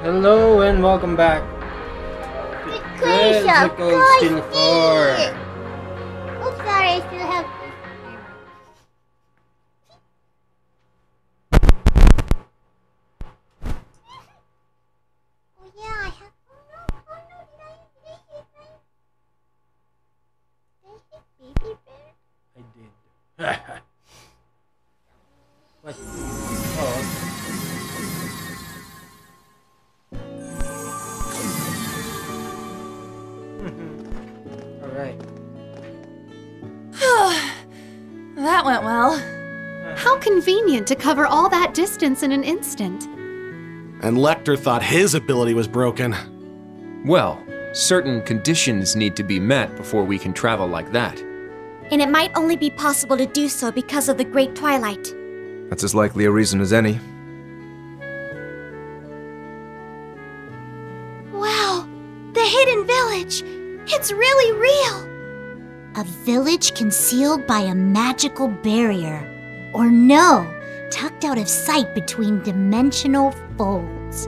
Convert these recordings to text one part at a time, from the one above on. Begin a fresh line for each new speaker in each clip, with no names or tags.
Hello and welcome back to Quizzical Still 4.
Oops, sorry, I still have... Oh yeah, I have... Oh no, did I hit Baby Bear?
I did. What? Oh. Alright.
That went well.
How convenient to cover all that distance in an instant.
And Lecter thought his ability was broken.
Well, certain conditions need to be met before we can travel like that.
And it might only be possible to do so because of the Great Twilight.
That's as likely a reason as any.
Wow, the hidden village! It's really real! A village concealed by a magical barrier. Or no, tucked out of sight between dimensional folds.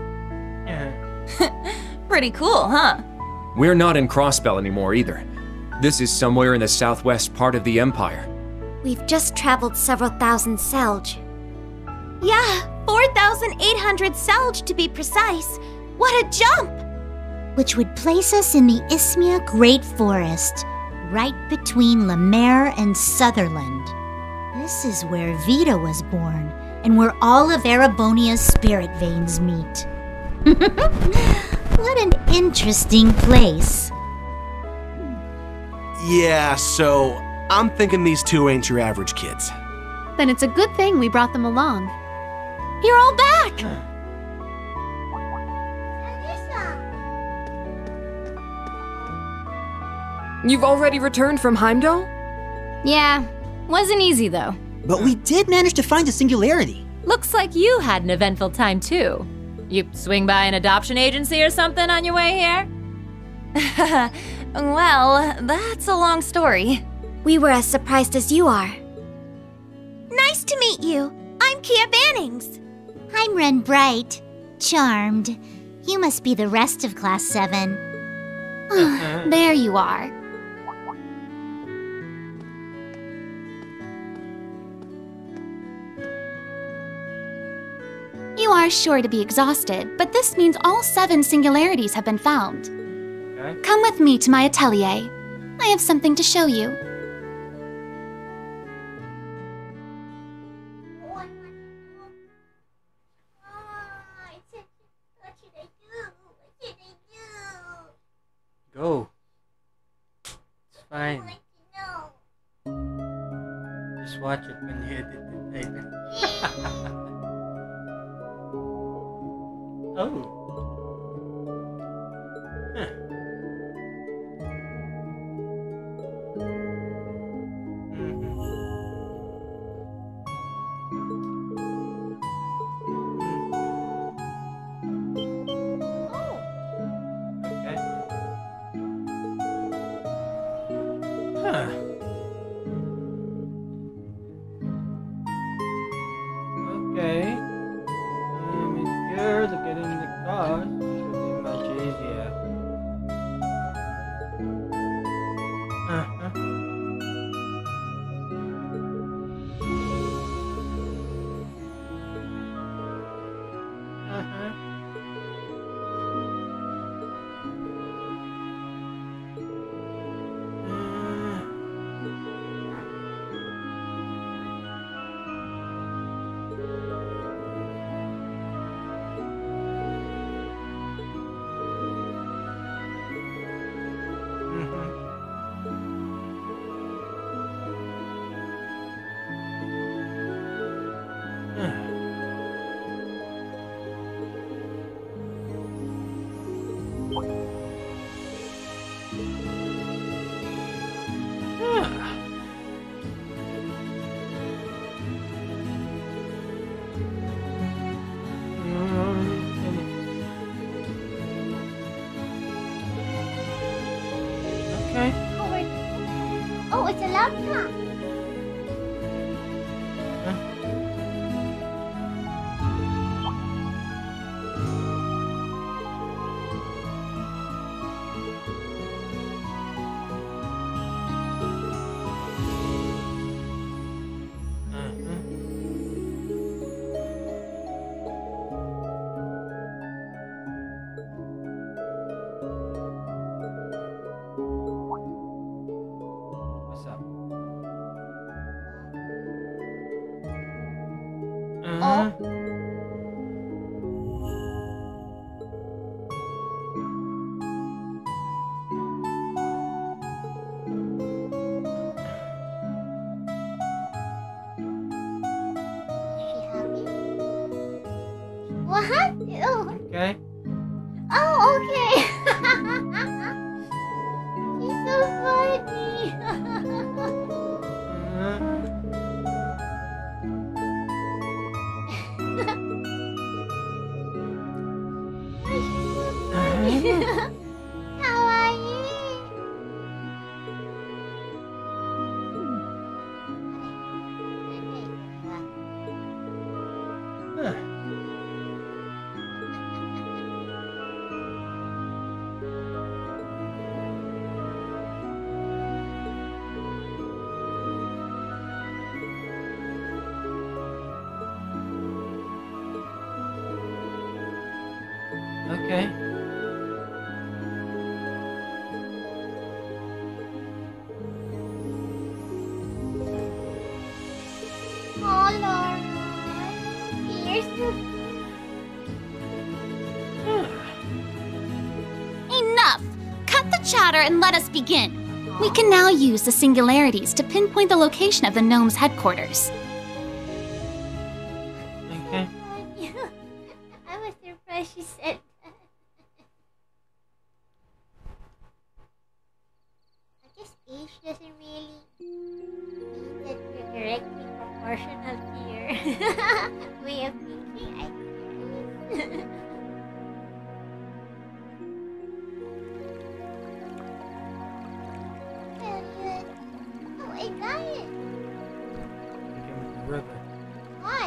Pretty cool, huh?
We're not in Crossbell anymore either. This is somewhere in the southwest part of the Empire.
We've just traveled several thousand Selge. Yeah, 4,800 Selge to be precise. What a jump! Which would place us in the Ismia Great Forest, right between Lemaire and Sutherland. This is where Vita was born, and where all of Erebonia's spirit veins meet. What an interesting place.
Yeah, so I'm thinking these two ain't your average kids.
Then it's a good thing we brought them along.
You're all back!
You've already returned from Heimdall?
Yeah, wasn't easy though.
But we did manage to find a singularity.
Looks like you had an eventful time too. You swing by an adoption agency or something on your way here? Well, that's a long story.
We were as surprised as you are. Nice to meet you. I'm Kia Bannings. I'm Ren Bright. Charmed. You must be the rest of Class 7.
There you are. You are sure to be exhausted, but this means all 7 singularities have been found.
Okay.
Come with me to my atelier. I have something to show you.
Go. It's fine. Just watch it when you edit it later. Oh. Huh. Okay. Huh. Okay. It's here to get in the car. Should be much easier. Uh-huh. Uh-huh. Okay.
Oh, it's a laptop. What? Oh,
Okay.
oh okay. She's so funny.
Okay.
Oh, Laura. You're so
Enough! Cut the chatter and let us begin. We can now use the singularities to pinpoint the location of the gnome's headquarters.
Okay.
I was surprised she said that. I guess age doesn't really mean that we're directly proportional to your way of thinking, I guess. Oh, I got it.
Became a river.
Why?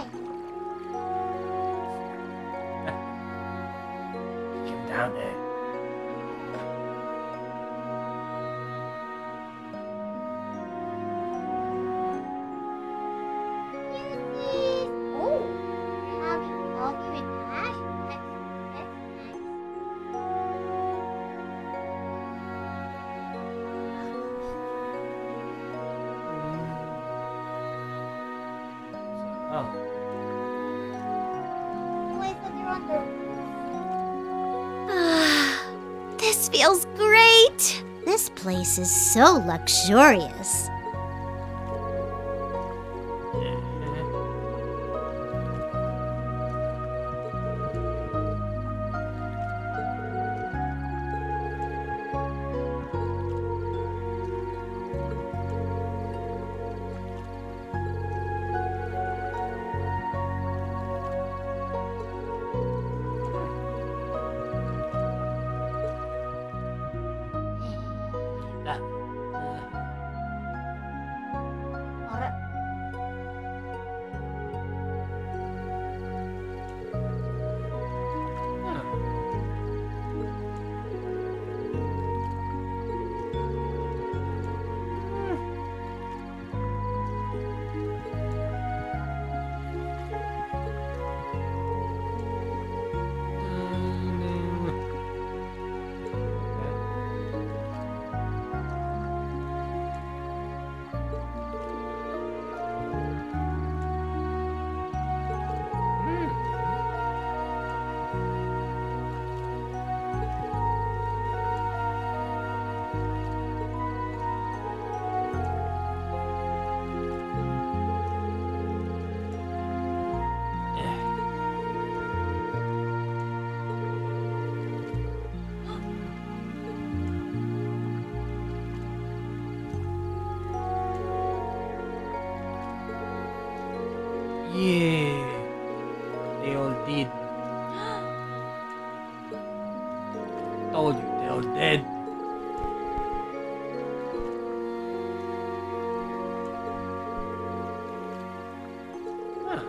Get down there.
Oh, you're having coffee with Ash? That's nice.
Oh.
Oh, I thought you're on the This feels great! This place is so luxurious.
Yeah, they all did. Told you, they all dead. Huh.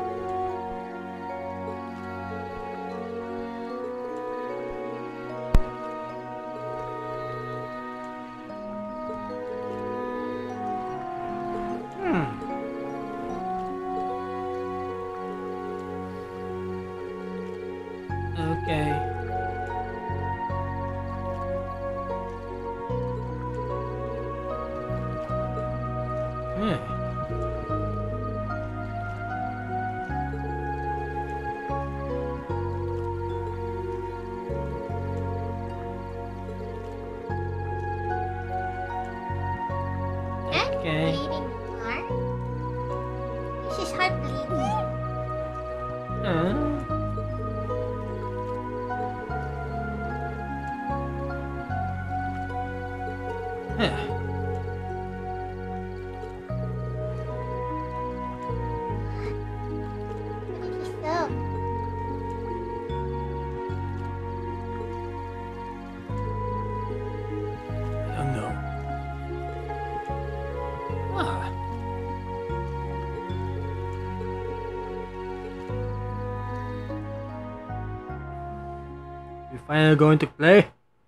Okay. I don't know. Ah. We finally going to play?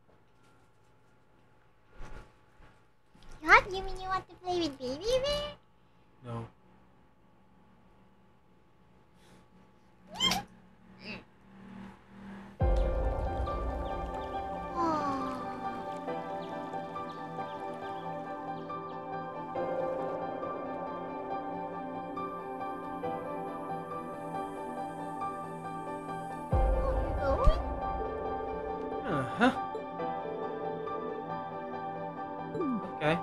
What? You mean you want to play with Baby Bear?
No. Uh-huh. Okay.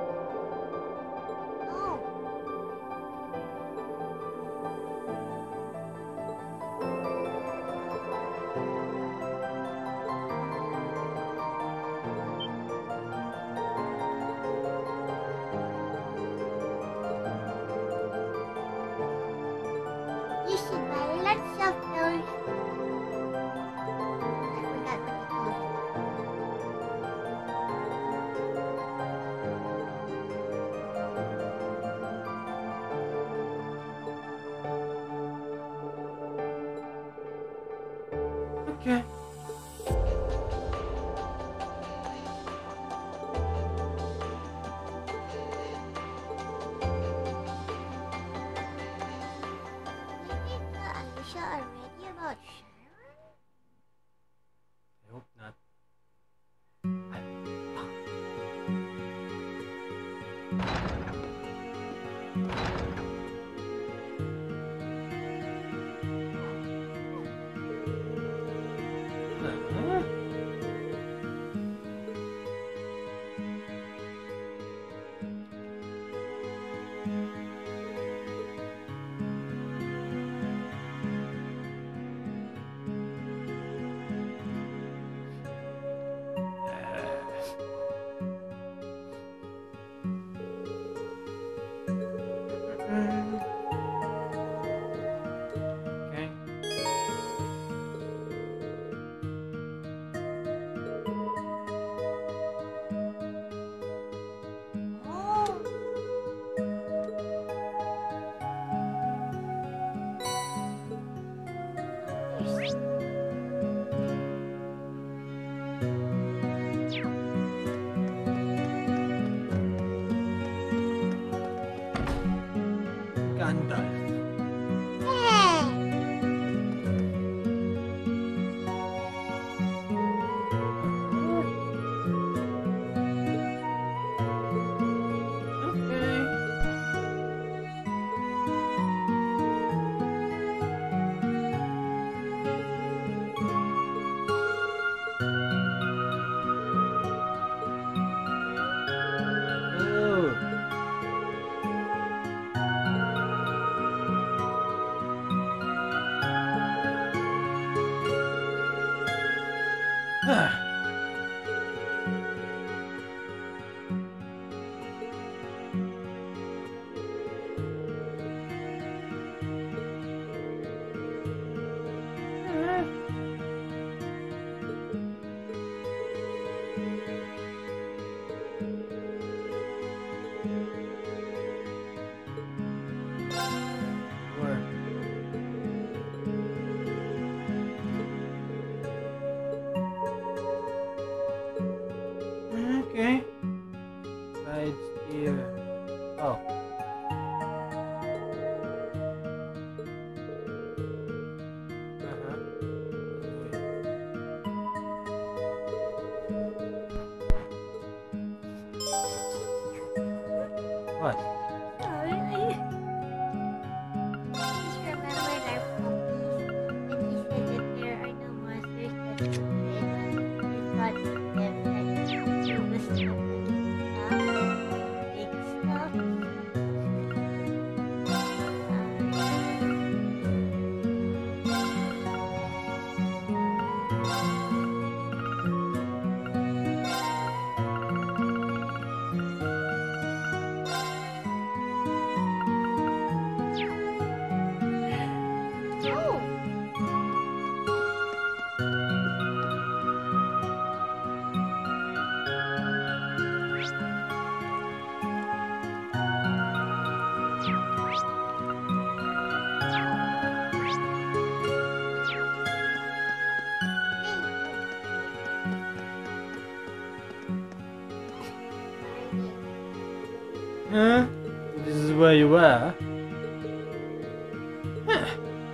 You should buy lots of those. I forgot what they call it.
Okay.
You think Alicia already about Sharon?
I hope not. Uh-huh. Okay. Gandalf. Okay. Oh. Where? Okay. Side steer. Oh. Uh-huh. What?
Sorry. Just remembered our puppies when he said that there are no monsters that can play them. He thought of them that there was stuff. Big stuff.
Uh-huh. This is where you were. Huh.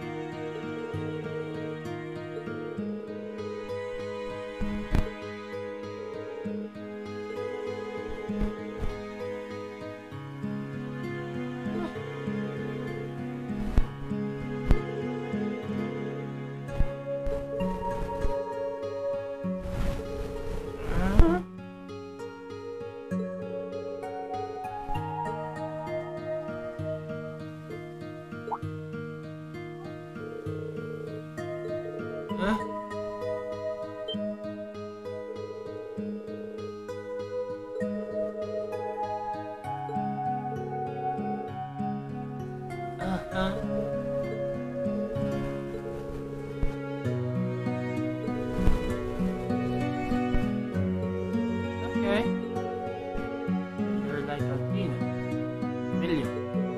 Huh? Uh-huh. Okay. You're like Alpina. Million.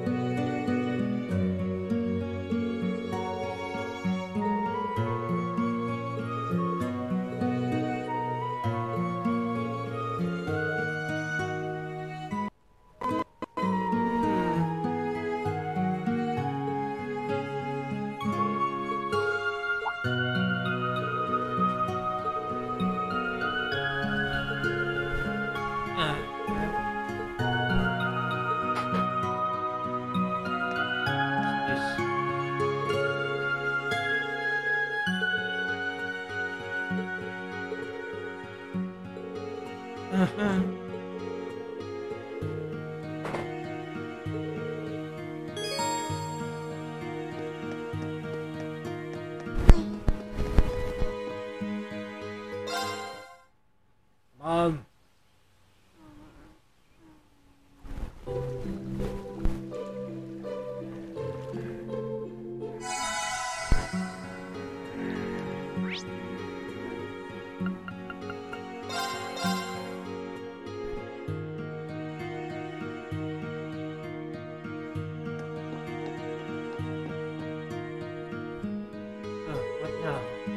Mom. What now?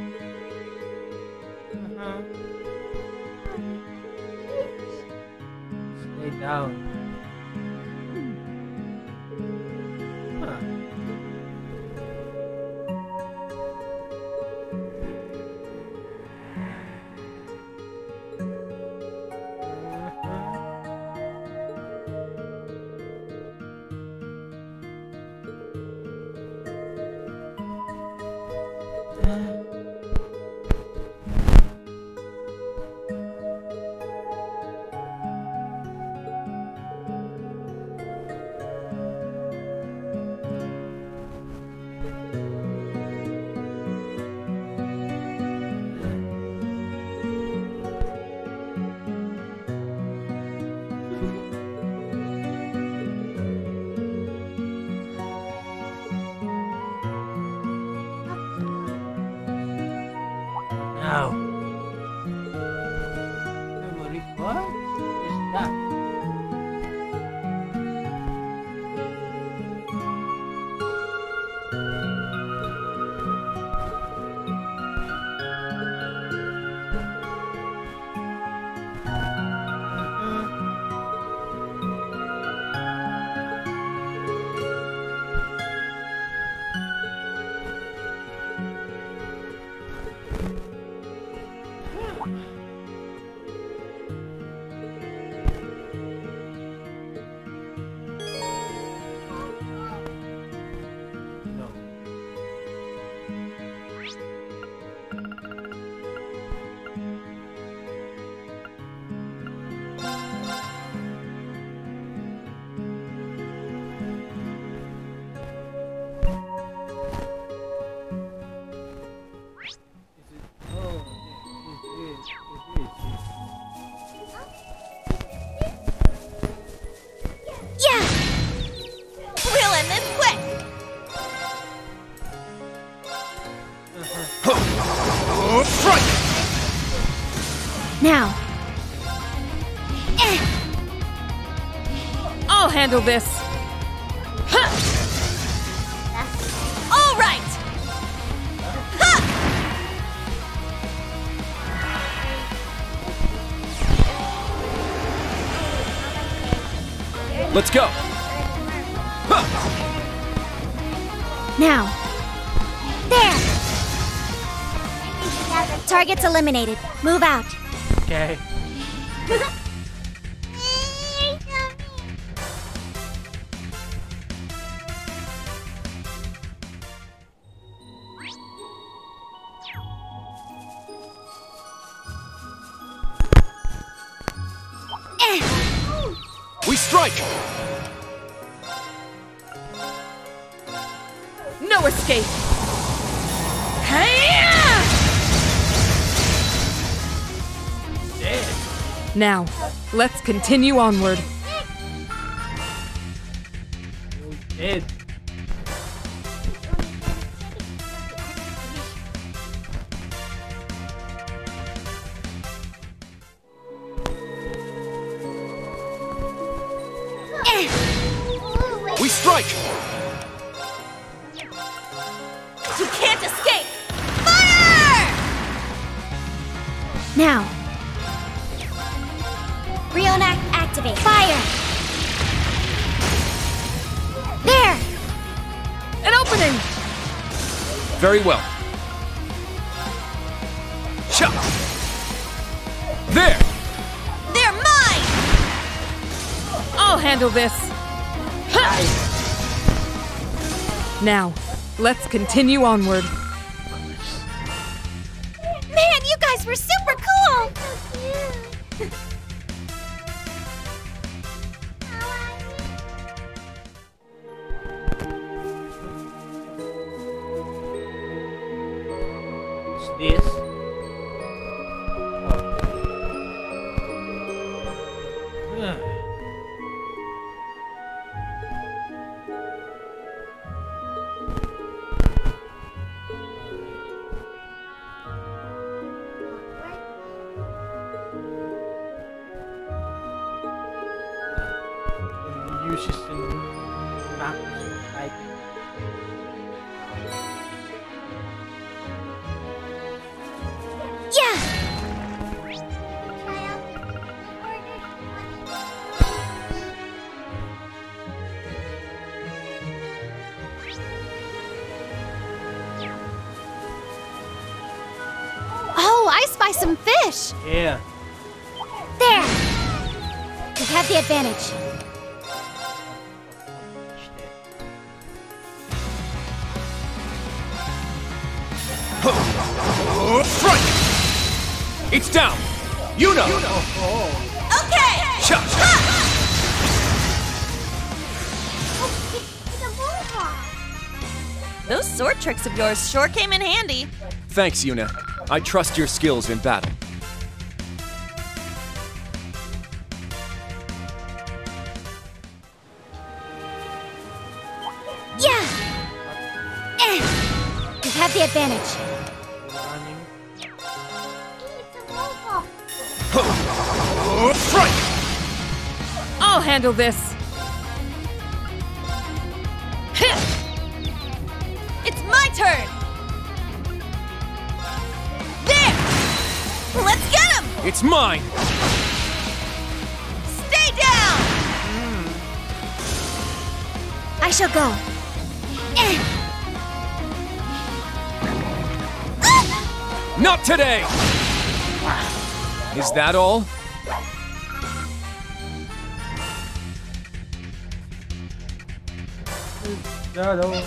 Lay down. Huh. Now. Memory card? What is that? No. Is it? Oh, it is.
Yeah! We'll end this quick! Now.
I'll handle this. Huh.
All right! Ha!
Let's go! Huh.
Now. There! Target's eliminated. Move out.
Okay.
We strike!
No escape! Hi-ya!
Dead.
Now, let's continue onward.
Dead.
We strike!
You can't escape! Fire!
Now. Reenact activate. Fire! There!
An opening!
Very well. Cha! There!
They're mine!
I'll handle this. Ha! Now, let's continue onward.
Man, you guys were super cool!
What's this? Oh. Uses in maps like
Yeah!
Oh, I spy some fish!
yeah.
There! We have the advantage.
Strike! It's down! Yuna!
Okay!
Cha!
Those sword tricks of yours sure came in handy.
Thanks, Yuna. I trust your skills in battle.
Yeah! We have the advantage.
Running.
Strike!
I'll handle this.
It's my turn! There! Let's get him!
It's mine!
Stay down!
I shall go.
Not today! Is that all?
Shadow.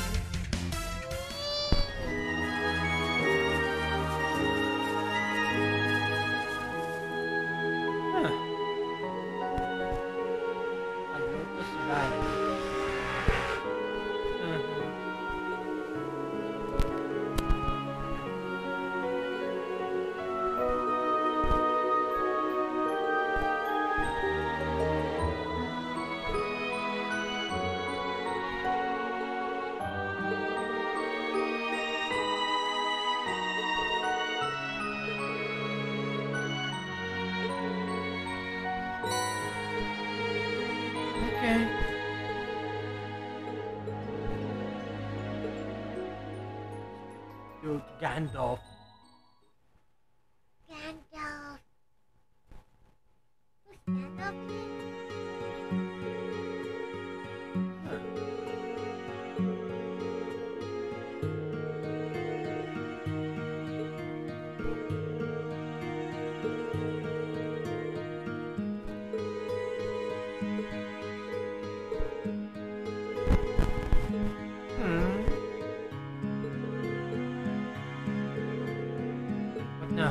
Okay. Dude, Gandalf.
Gandalf. Who's Gandalf?
No.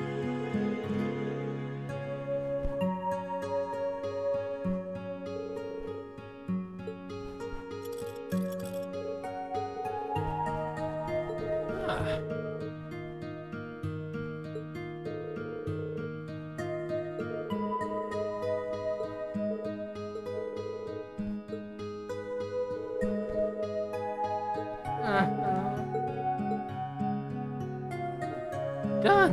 Done.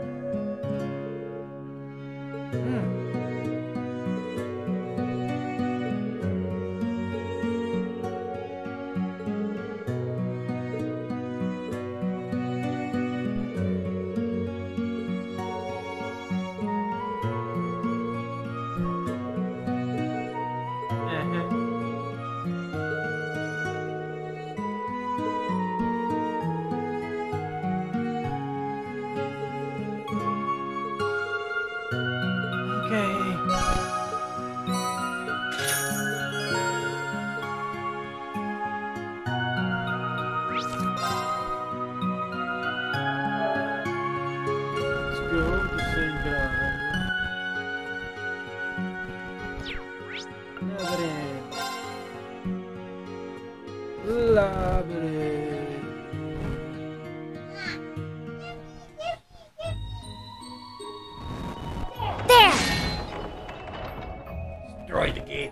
Destroy the gate.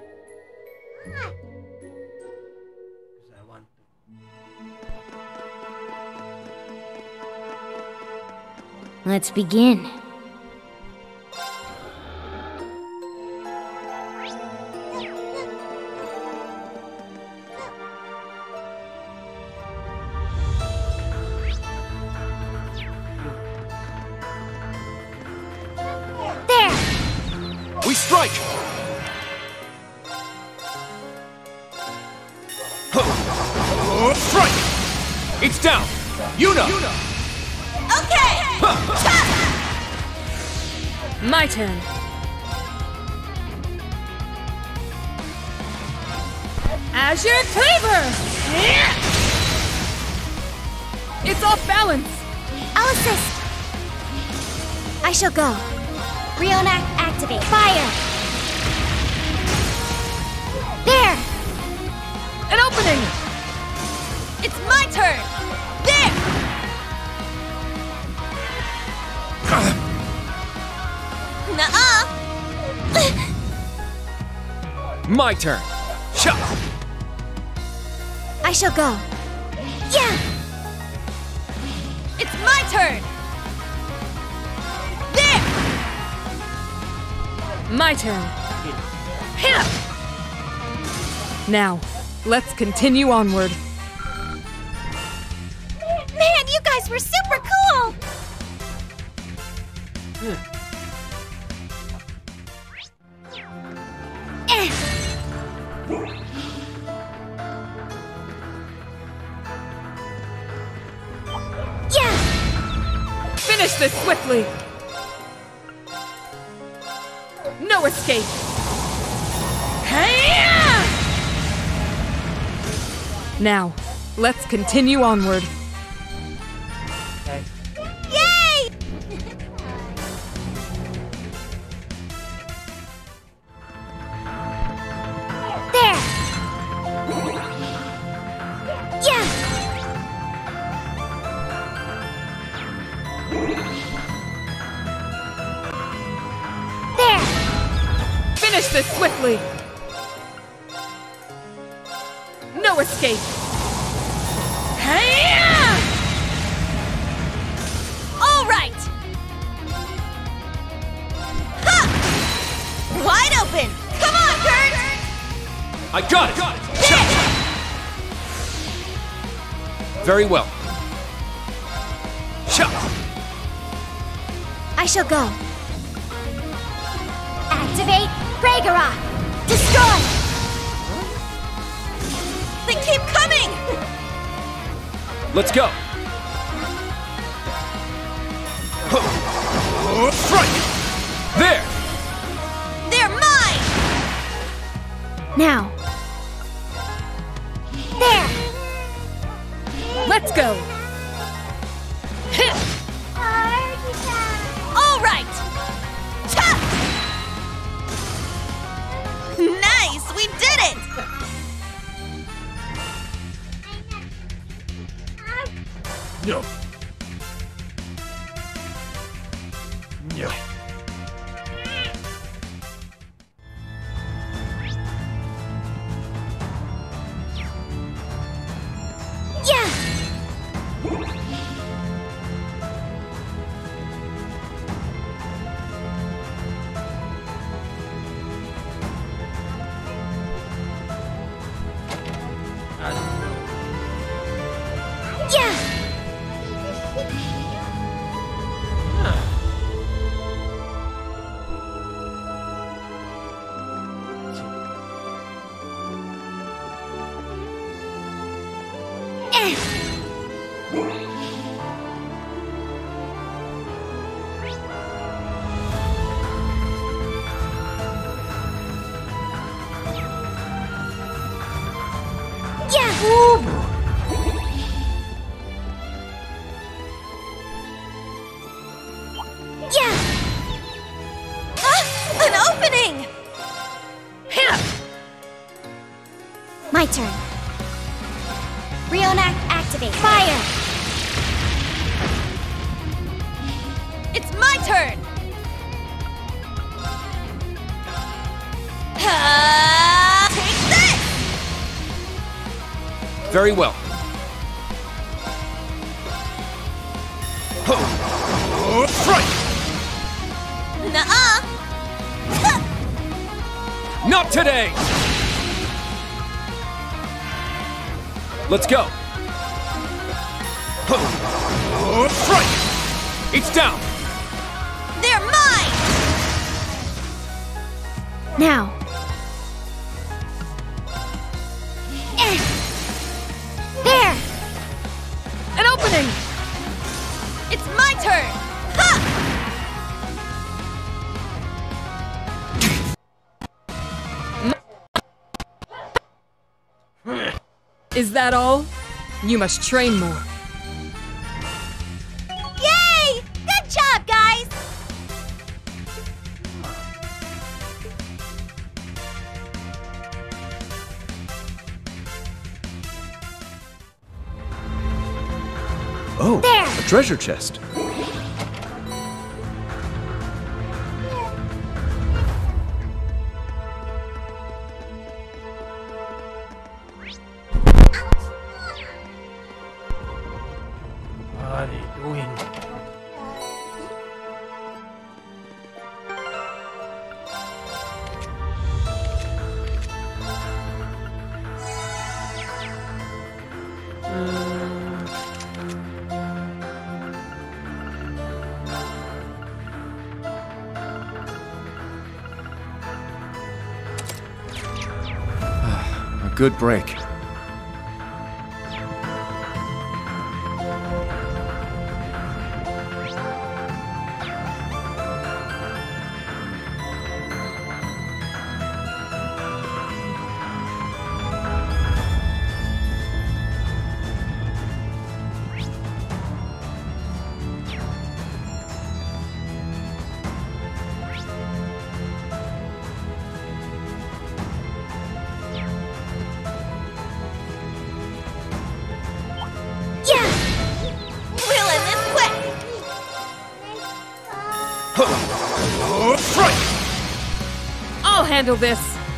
Because I want to.
Let's begin.
We strike! Strike! It's down! Yuna!
Okay!
My turn. Azure Cleaver! It's off balance!
I'll assist. I shall go. Rionac, activate. Fire! There!
An opening!
It's my turn! There! Nuh-uh!
My turn! Shut!
I shall go. Yeah! It's my turn! There!
My turn. Now, let's continue onward.
Man, you guys were super cool! Yeah!
Finish this swiftly! No escape! Hey-ya! Now, let's continue onward.
Yay! There! Yeah! There!
Finish this swiftly! No escape! Hey-ya!
All right! Ha! Wide open! Come on, Kurt!
I got it! Shut! Very well. Shut!
I shall go. Activate Ragnarok! Destroy! They keep coming!
Let's go! Strike! There!
They're mine! Now. There!
Let's go!
Yeah! Yeah! An opening! My turn. Rionac activate. Fire!
It's my turn!
Take this!
Very well. Strike!
Nuh-uh!
Not today! Let's go! Strike! It's down!
They're mine! Now. There!
An opening!
It's my turn! Ha!
Is that all? You must train more.
Yay! Good job, guys!
Oh,
There.
a treasure chest.
What are they doing?
A good break.
Yeah! We'll end this quick!
Strike!
I'll handle this.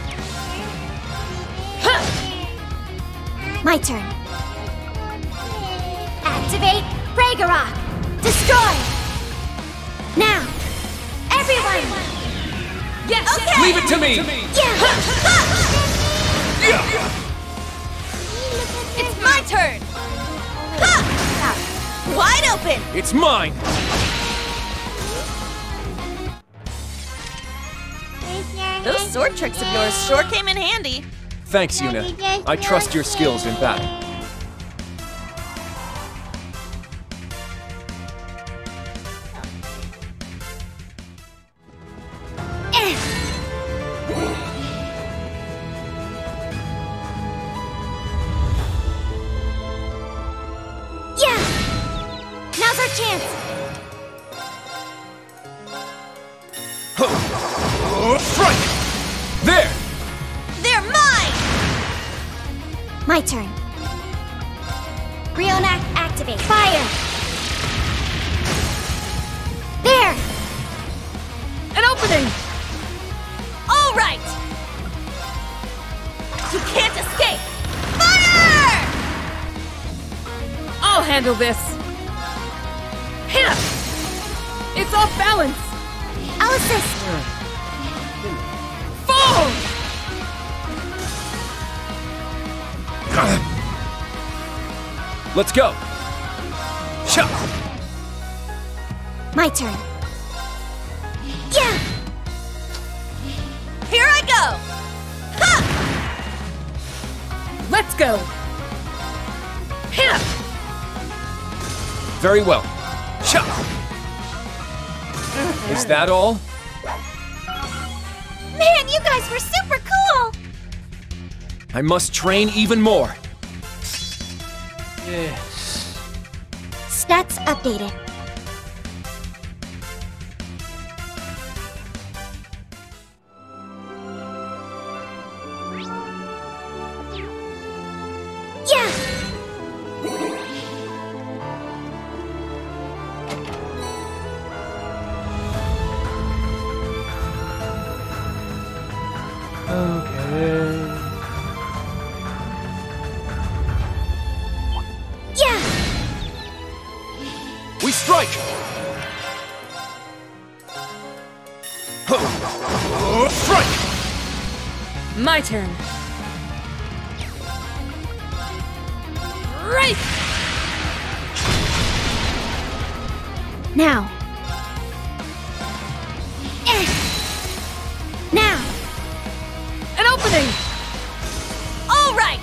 My turn. Activate Ragnarok! Destroy! Now! Everyone!
Yes!
Okay!
Leave it to me!
Yeah!
It's my turn!
Ha! Wide open!
It's mine!
Those sword tricks of yours sure came in handy.
Thanks, Yuna. I trust your skills in battle.
Yeah! Now's our chance!
Strike! There!
They're mine! My turn. Rionac activate. Fire! There!
handle this. It's off balance.
I'll assist.
Fall!
Let's go! Cha!
My turn. Yeah!
Here I go! Ha!
Let's go.
Very well. Cha! Is that all?
Man, you guys were super cool!
I must train even more.
Yes.
Stats updated. Yeah!
Okay.
Yeah!
We strike! Strike!
My turn. Right!
Now. Now.
An opening!
All right!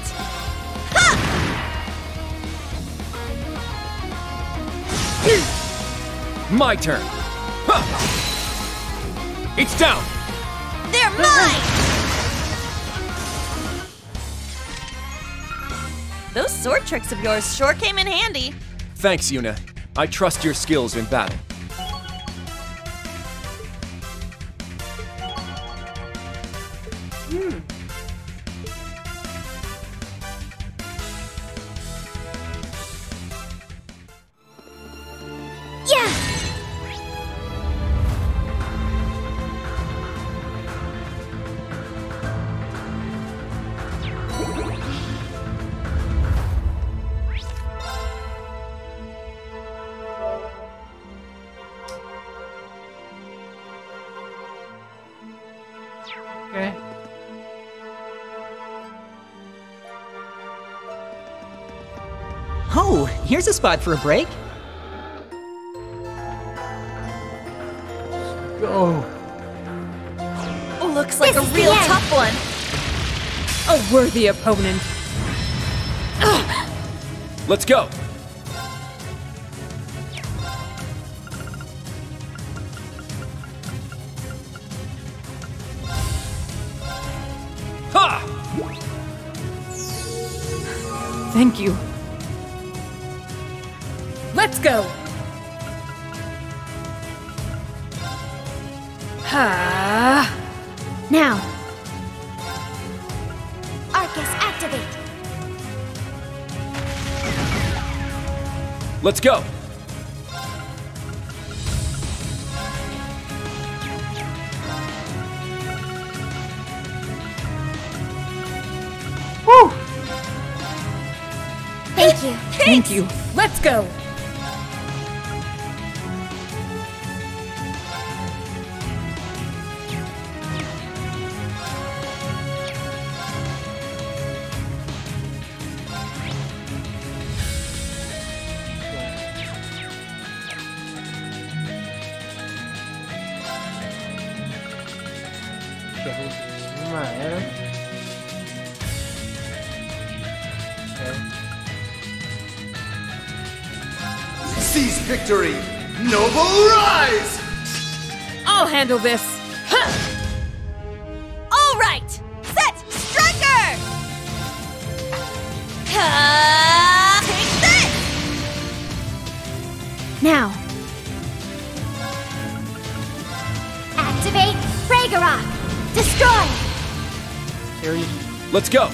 My turn! Huh. It's down!
They're mine! Those sword tricks of yours sure came in handy.
Thanks, Yuna. I trust your skills in battle.
Yeah!
Okay.
Oh, here's a spot for a break.
Go.
Looks like
This
a
is the
real
end.
tough one.
A worthy opponent.
Let's go! Ha!
Thank you. Let's go. Ha!
Now. Arcus, activate.
Let's go!
Thank you.
Thank you. Let's go.
Seize victory! Noble rise!
I'll handle this.
All right! Set! Striker! Take this!
Now. Activate Ragnarok. Destroy.
Let's go!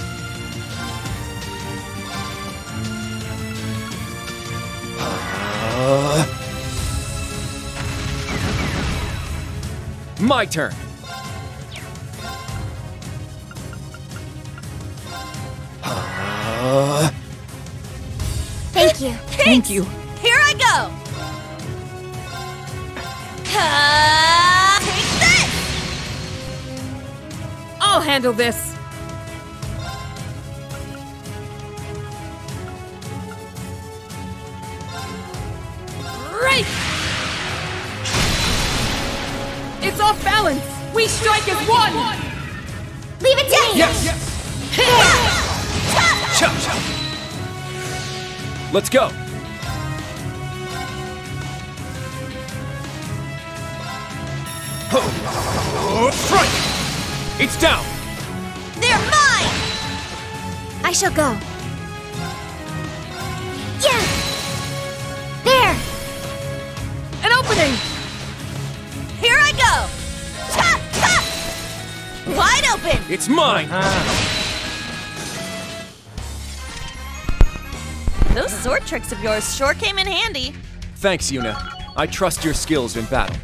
My turn!
Thank you.
Thank you.
Here I go! Take this!
I'll handle this. Right! It's off balance! We strike as one!
Leave it to me!
Yes! Let's go! Strike! It's down!
They're mine!
I shall go. Yeah! There!
An opening!
Here I go! Chop! Chop! Wide open!
It's mine!
Those sword tricks of yours sure came in handy.
Thanks, Yuna. I trust your skills in battle.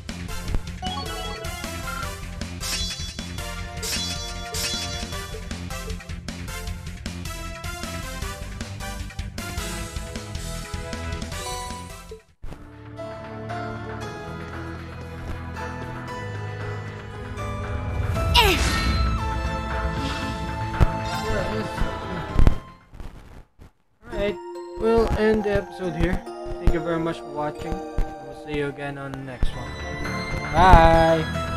Alright, we'll end the episode here. Thank you very much for watching. We'll see you again on the next one. Bye!